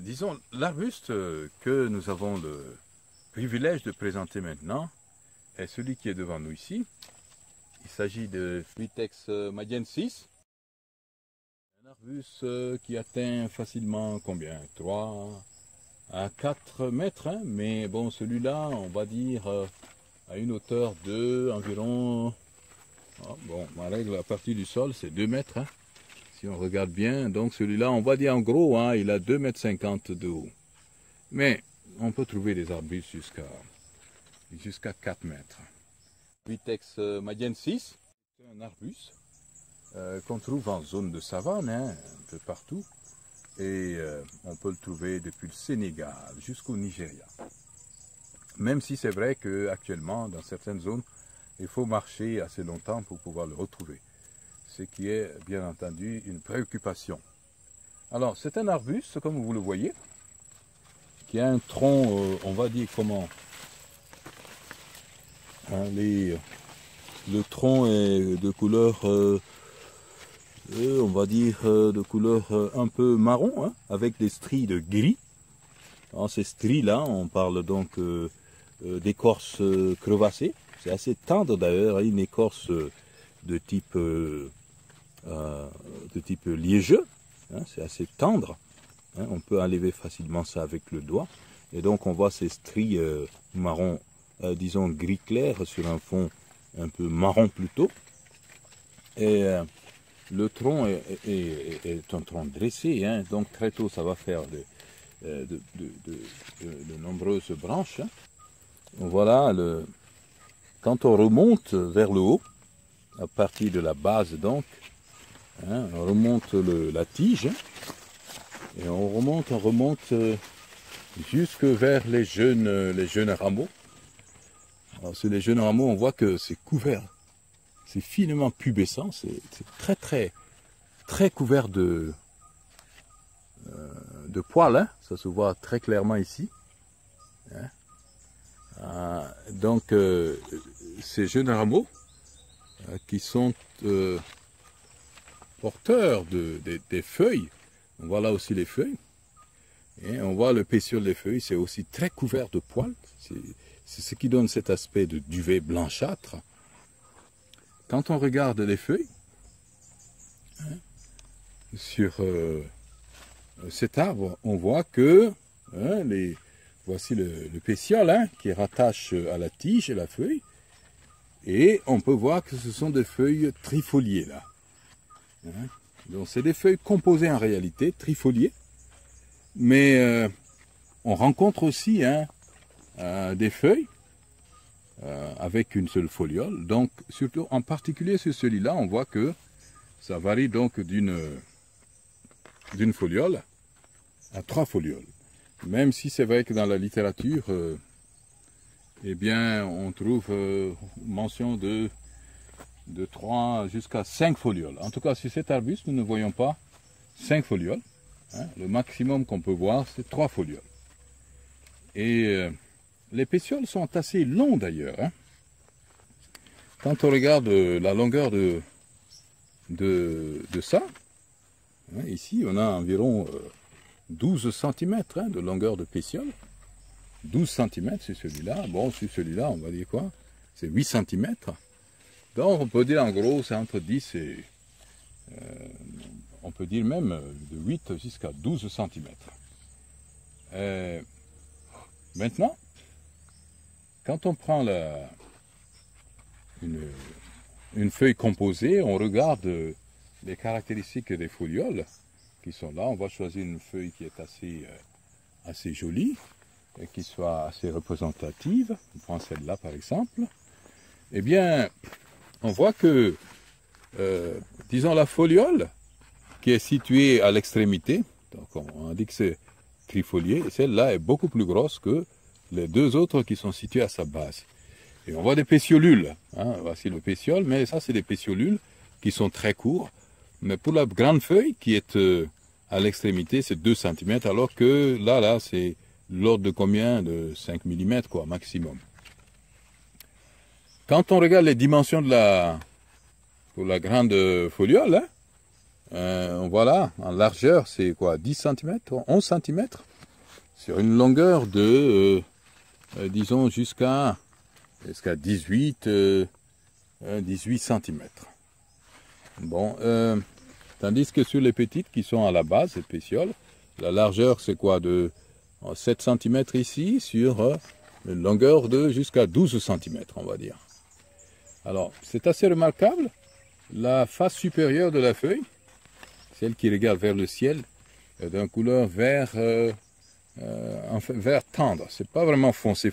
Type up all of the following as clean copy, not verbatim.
Disons, l'arbuste que nous avons le privilège de présenter maintenant est celui qui est devant nous ici. Il s'agit de Vitex madiensis, un arbuste qui atteint facilement combien? 3 à 4 mètres, hein? Mais bon, celui-là, on va dire à une hauteur de environ, bon, ma règle à partir du sol, c'est 2 mètres, hein? Si on regarde bien, donc celui-là, on va dire en gros, hein, il a 2,50 m de haut. Mais on peut trouver des arbustes jusqu'à 4 mètres. Vitex madiensis, c'est un arbuste qu'on trouve en zone de savane, hein, un peu partout. Et on peut le trouver depuis le Sénégal jusqu'au Nigeria. Même si c'est vrai qu'actuellement, dans certaines zones, il faut marcher assez longtemps pour pouvoir le retrouver. Ce qui est bien entendu une préoccupation. Alors c'est un arbuste, comme vous le voyez, qui a un tronc, on va dire comment, hein, le tronc est de couleur, on va dire de couleur un peu marron, hein, avec des stries de gris. Alors, ces stries là, on parle donc d'écorce crevassée. C'est assez tendre d'ailleurs, une écorce de type liégeux, hein, c'est assez tendre, hein, on peut enlever facilement ça avec le doigt, et donc on voit ces stries marron, disons gris clair sur un fond un peu marron plutôt, et le tronc est un tronc dressé, hein, donc très tôt ça va faire de nombreuses branches, hein. Voilà, quand on remonte vers le haut, à partir de la base donc, hein, on remonte la tige, et on remonte jusque vers les jeunes rameaux. Alors sur les jeunes rameaux, on voit que c'est couvert, c'est finement pubescent, c'est très couvert de poils, hein, ça se voit très clairement ici. Hein. Donc ces jeunes rameaux qui sont porteurs des feuilles. On voit là aussi les feuilles. Et on voit le pétiole des feuilles, c'est aussi très couvert de poils. C'est ce qui donne cet aspect de duvet blanchâtre. Quand on regarde les feuilles, hein, sur cet arbre, on voit que, hein, voici le pétiole, hein, qui rattache à la tige et la feuille. Et on peut voir que ce sont des feuilles trifoliées là. Hein? Donc c'est des feuilles composées en réalité, trifoliées. Mais on rencontre aussi, hein, des feuilles avec une seule foliole. Donc surtout en particulier sur celui-là, on voit que ça varie donc d'une foliole à 3 folioles. Même si c'est vrai que dans la littérature, eh bien, on trouve mention de 3 jusqu'à 5 folioles. En tout cas, sur cet arbuste, nous ne voyons pas 5 folioles. Hein. Le maximum qu'on peut voir, c'est 3 folioles. Et les pétioles sont assez longs d'ailleurs. Hein. Quand on regarde la longueur de ça, hein, ici, on a environ 12 cm hein, de longueur de pétiole. 12 cm sur celui-là. Bon, sur celui-là, on va dire quoi? C'est 8 cm. Donc, on peut dire en gros, c'est entre 10 et... on peut dire même de 8 jusqu'à 12 cm. Maintenant, quand on prend une feuille composée, on regarde les caractéristiques des folioles qui sont là. On va choisir une feuille qui est assez jolie, et qui soit assez représentative. On prend celle-là par exemple. Eh bien, on voit que, disons la foliole, qui est située à l'extrémité, donc on dit que c'est trifolié, celle-là est beaucoup plus grosse que les deux autres qui sont situées à sa base. Et on voit des pétiolules, hein, voici le pétiole, mais ça c'est des pétiolules qui sont très courts. Mais pour la grande feuille qui est à l'extrémité, c'est 2 cm, alors que là c'est l'ordre de combien? De 5 mm, quoi, maximum. Quand on regarde les dimensions pour la grande foliole, hein, on voit là, en largeur, c'est quoi, 10 cm, 11 cm. sur une longueur de, disons, jusqu'à 18 cm. Bon, tandis que sur les petites qui sont à la base, les pétioles, la largeur c'est quoi, de 7 cm ici, sur une longueur de jusqu'à 12 cm, on va dire. Alors, c'est assez remarquable, la face supérieure de la feuille, celle qui regarde vers le ciel, est d'une couleur vert, enfin, vert tendre. C'est pas vraiment foncé.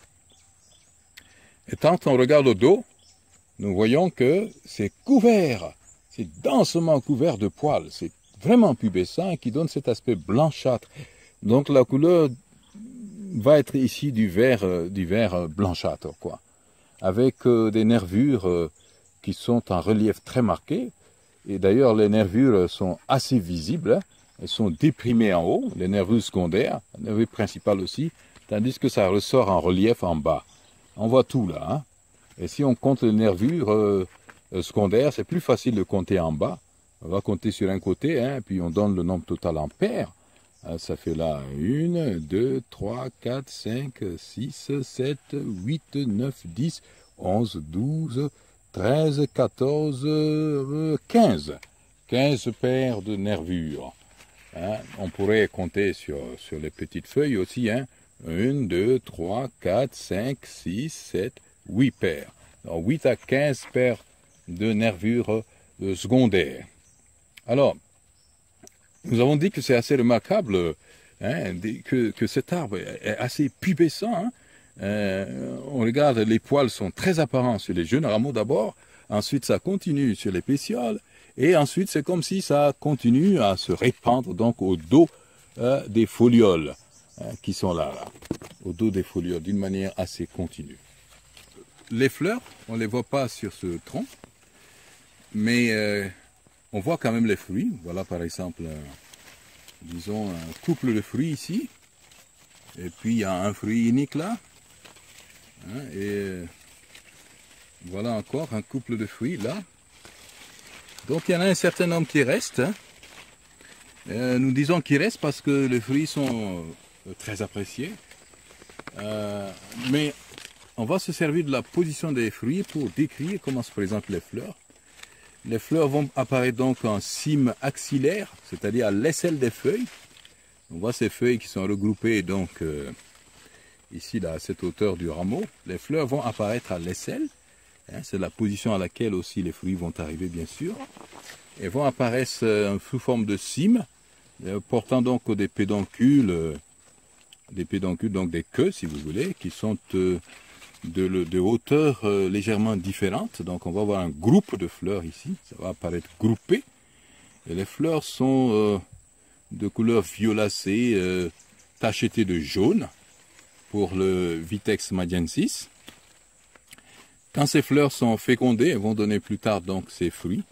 Et quand on regarde au dos, nous voyons que c'est couvert, c'est densément couvert de poils. C'est vraiment pubescent qui donne cet aspect blanchâtre. Donc la couleur va être ici du vert blanchâtre, quoi. Avec des nervures qui sont en relief très marqué. Et d'ailleurs, les nervures sont assez visibles. Hein. Elles sont déprimées en haut, les nervures secondaires, les nervures principales aussi, tandis que ça ressort en relief en bas. On voit tout là. Hein. Et si on compte les nervures secondaires, c'est plus facile de compter en bas. On va compter sur un côté, hein, puis on donne le nombre total en paires. Ça fait là 1, 2, 3, 4, 5, 6, 7, 8, 9, 10, 11, 12, 13, 14, 15. 15 paires de nervures. Hein. On pourrait compter sur les petites feuilles aussi. Hein. 1, 2, 3, 4, 5, 6, 7, 8 paires. Alors 8 à 15 paires de nervures secondaires. Alors, nous avons dit que c'est assez remarquable, hein, que cet arbre est assez pubescent. Hein. On regarde, les poils sont très apparents sur les jeunes rameaux d'abord, ensuite ça continue sur les pétioles, et ensuite c'est comme si ça continue à se répandre donc au dos des folioles qui sont là, au dos des folioles, d'une manière assez continue. Les fleurs, on ne les voit pas sur ce tronc, mais on voit quand même les fruits. Voilà par exemple, disons, un couple de fruits ici. Et puis il y a un fruit unique là. Hein, et voilà encore un couple de fruits là. Donc il y en a un certain nombre qui restent. Hein. Nous disons qu'ils restent parce que les fruits sont très appréciés. Mais on va se servir de la position des fruits pour décrire comment se présentent les fleurs. Les fleurs vont apparaître donc en cime axillaire, c'est-à-dire à l'aisselle des feuilles. On voit ces feuilles qui sont regroupées donc ici là, à cette hauteur du rameau. Les fleurs vont apparaître à l'aisselle. Hein, c'est la position à laquelle aussi les fruits vont arriver bien sûr. Elles vont apparaître sous forme de cime, portant donc des pédoncules, donc des queues si vous voulez, qui sont de hauteur légèrement différente. Donc on va avoir un groupe de fleurs ici, ça va apparaître groupé. Et les fleurs sont de couleur violacée, tachetée de jaune pour le Vitex madiensis. Quand ces fleurs sont fécondées, elles vont donner plus tard donc ces fruits.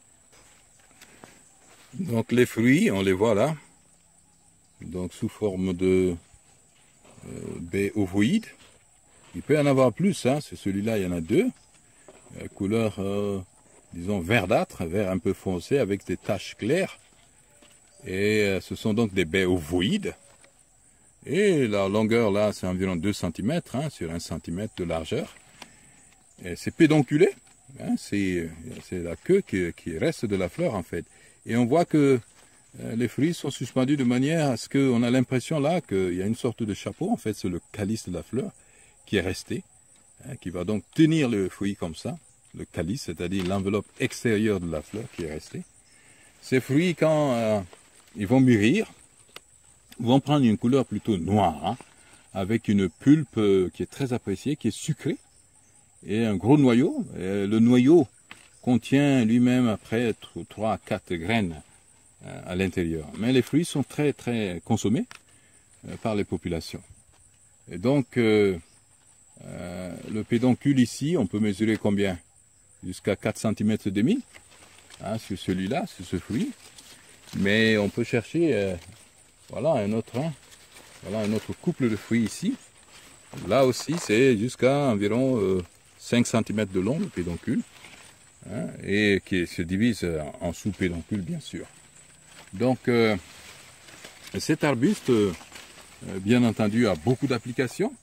Donc les fruits, on les voit là, donc sous forme de baies ovoïdes. Il peut y en avoir plus, hein. C'est celui-là, il y en a deux. Couleur, disons, verdâtre, vert un peu foncé avec des taches claires. Et ce sont donc des baies ovoïdes. Et la longueur là, c'est environ 2 cm, hein, sur 1 cm de largeur. C'est pédonculé, hein, c'est la queue qui reste de la fleur en fait. Et on voit que les fruits sont suspendus de manière à ce qu'on a l'impression là qu'il y a une sorte de chapeau. En fait, c'est le calice de la fleur qui est resté, hein, qui va donc tenir le fruit comme ça, le calice, c'est-à-dire l'enveloppe extérieure de la fleur qui est restée. Ces fruits, quand ils vont mûrir, vont prendre une couleur plutôt noire, hein, avec une pulpe qui est très appréciée, qui est sucrée, et un gros noyau. Et le noyau contient lui-même après 3 à 4 graines à l'intérieur. Mais les fruits sont très très consommés par les populations. Et donc le pédoncule ici, on peut mesurer combien? Jusqu'à 4 cm et demi, hein, sur celui-là, sur ce fruit. Mais on peut chercher, voilà un autre, hein, voilà un autre couple de fruits ici. Là aussi, c'est jusqu'à environ 5 cm de long, le pédoncule, hein, et qui se divise en sous-pédoncule, bien sûr. Donc, cet arbuste bien entendu, a beaucoup d'applications.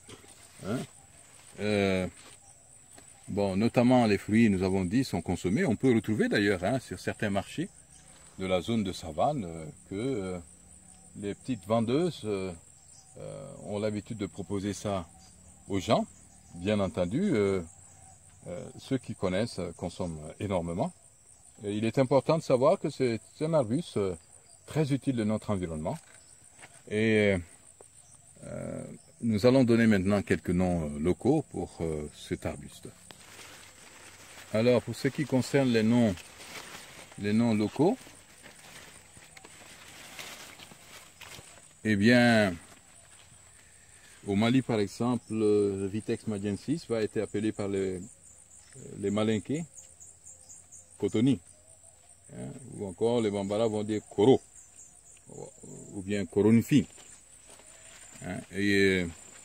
Hein. Bon, notamment les fruits, nous avons dit, sont consommés. On peut retrouver d'ailleurs sur certains marchés de la zone de savane que les petites vendeuses ont l'habitude de proposer ça aux gens. Bien entendu, ceux qui connaissent consomment énormément. Et il est important de savoir que c'est un arbuste très utile de notre environnement. Et nous allons donner maintenant quelques noms locaux pour cet arbuste. Alors, pour ce qui concerne les noms locaux, eh bien, au Mali, par exemple, le Vitex madiensis va être appelé par les Malinqués Cotoni, hein, ou encore les Bambara vont dire Koro, ou bien Koronfi. Hein, et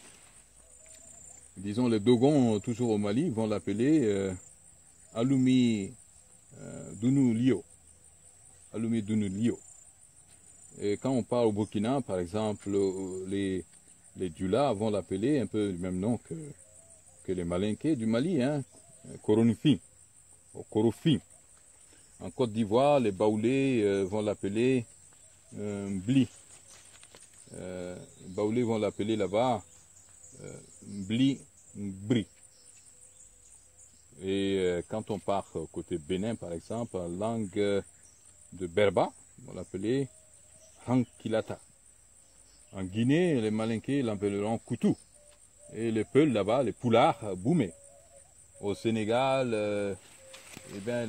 disons les Dogons, toujours au Mali, vont l'appeler Alumi Dunu Lio. Alumi Dunu Lio. Et quand on parle au Burkina, par exemple, les Dula vont l'appeler un peu du même nom que les Malinqués du Mali, hein, Koronfi, ou Korofi. En Côte d'Ivoire, les Baoulés vont l'appeler Bli. Baoulés vont l'appeler là-bas Bli Bri. Et quand on part côté Bénin, par exemple, en langue de Berba, on va l'appeler Hankilata. En Guinée, les Malinqués l'appelleront Koutou. Et les Peuls là-bas, les Poulards, Boumé. Au Sénégal, eh bien,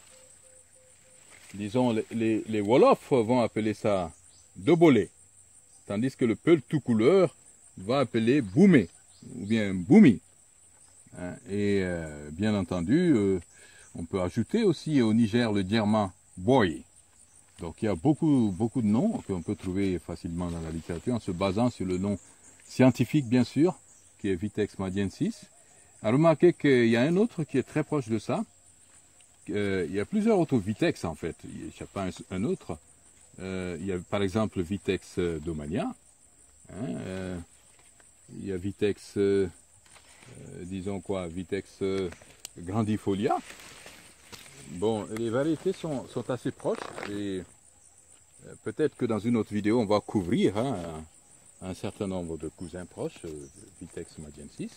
les Wolofs vont appeler ça Dobolé. Tandis que le Peul tout couleur va appeler Boumé, ou bien Boumi. Hein, et bien entendu, on peut ajouter aussi au Niger le Djerma Boy. Donc il y a beaucoup de noms qu'on peut trouver facilement dans la littérature en se basant sur le nom scientifique bien sûr, qui est Vitex madiensis. À remarquer qu'il y a un autre qui est très proche de ça. Il y a plusieurs autres Vitex en fait, il n'y a pas un autre. Il y a par exemple Vitex domania. Hein, il y a Vitex, disons quoi, Vitex grandifolia. Bon, les variétés sont assez proches et peut-être que dans une autre vidéo on va couvrir un certain nombre de cousins proches de Vitex madiensis.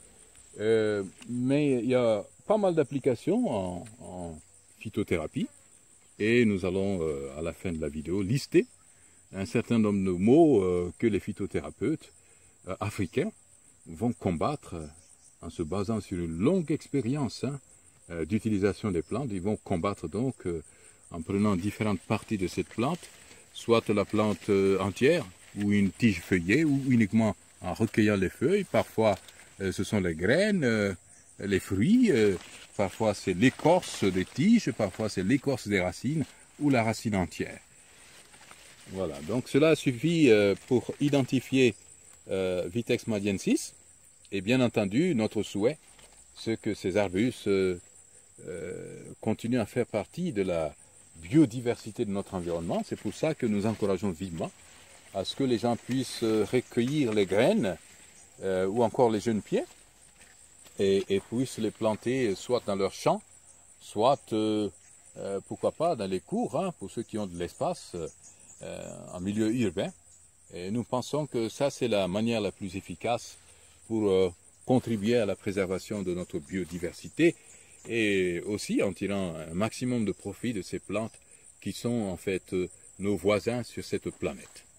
Mais il y a pas mal d'applications en phytothérapie et nous allons à la fin de la vidéo lister un certain nombre de mots que les phytothérapeutes africains vont combattre en se basant sur une longue expérience d'utilisation des plantes. Ils vont combattre donc en prenant différentes parties de cette plante, soit la plante entière ou une tige feuillée ou uniquement en recueillant les feuilles. Parfois ce sont les graines, les fruits, parfois c'est l'écorce des tiges, parfois c'est l'écorce des racines ou la racine entière. Voilà, donc cela suffit pour identifier Vitex madiensis. Et bien entendu, notre souhait, c'est que ces arbustes continuent à faire partie de la biodiversité de notre environnement. C'est pour ça que nous encourageons vivement à ce que les gens puissent recueillir les graines ou encore les jeunes pieds et puissent les planter soit dans leur champ, soit, pourquoi pas, dans les cours, hein, pour ceux qui ont de l'espace en milieu urbain. Et nous pensons que ça, c'est la manière la plus efficace pour contribuer à la préservation de notre biodiversité et aussi en tirant un maximum de profit de ces plantes qui sont en fait nos voisins sur cette planète.